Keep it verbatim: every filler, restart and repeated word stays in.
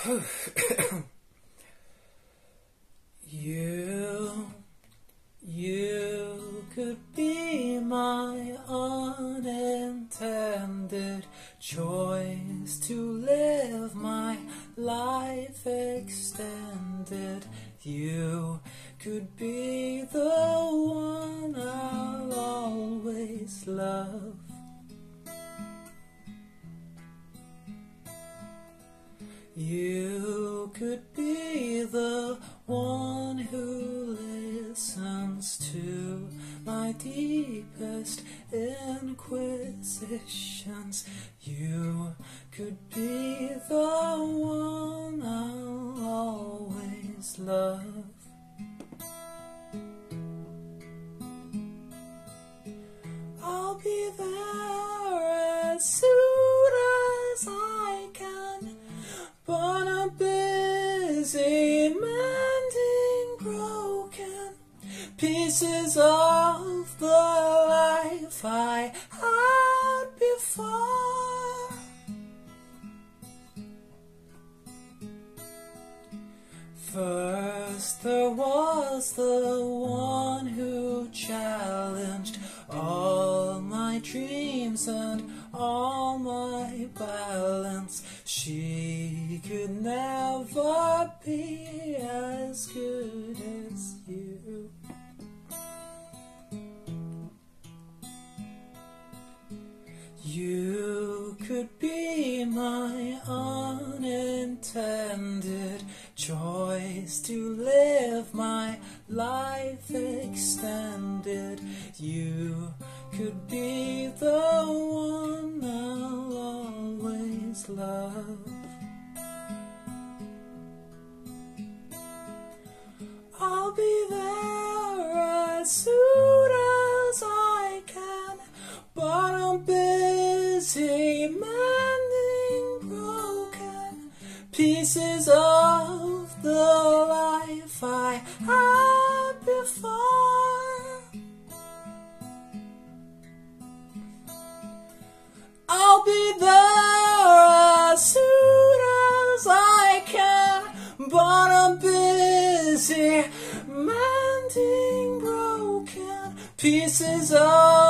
You, you could be my unintended choice to live my life extended. You could be the one I'll always love. You could be the one who listens to my deepest inquisitions. You could be the one I'll always love. I'll be there as soon as I can, but I'm busy mending broken pieces of the life I had before. First there was the one who challenged all my dreams and all my balance. She could never be as good as you. You could be my unintended choice to live my life extended. You could be the one I'll always love. I'll be there as soon as I can, but I'm busy mending broken pieces of the life I had before. I'll be there as soon as I can, but I'm busy mending broken pieces of